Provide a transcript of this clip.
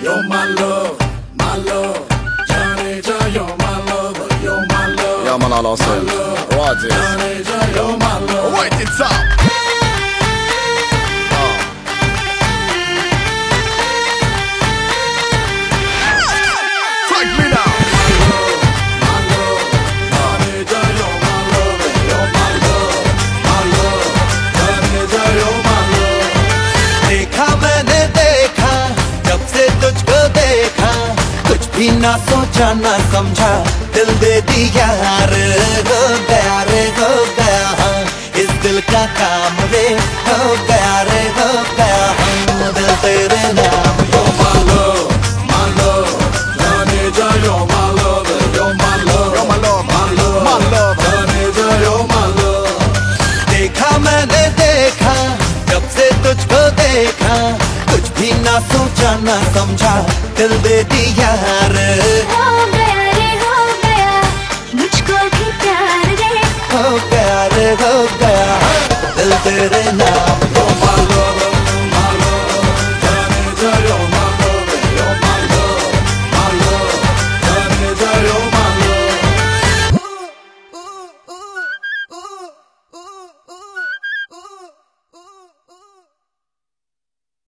You're my love, my love. Janeja, you're my love, you're my love. Ja man, alla ser. What is? Janeja, you're my love. Right, it's up. Take me now. ना सोचा ना समझा दिल दे दिया रे हो गया रे हो गया हाँ इस दिल का काम रे हो गया रे हो गया हाँ दिल तेरे नाम You're my love, my love. Janeja, you're my love, you're my love. You're my love, my love, my love. Janeja, you're my love. देखा मैंने देखा जब से तुझको देखा कुछ भी ना सोचा ना समझा दिल दे दिया रे